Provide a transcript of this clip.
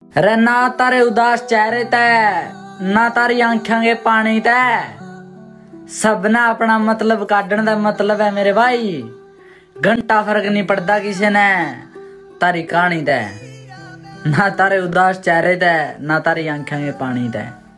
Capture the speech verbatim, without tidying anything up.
रे ना तारे उदास चेहरे ते ना तारी आंखों के पानी ते सबने अपना मतलब काटने का मतलब है मेरे भाई। घंटा फर्क नहीं पड़ता किसी ने तारी कहानी ते, ना तारे उदास चेहरे ते ना तारी आंखों के पानी ते।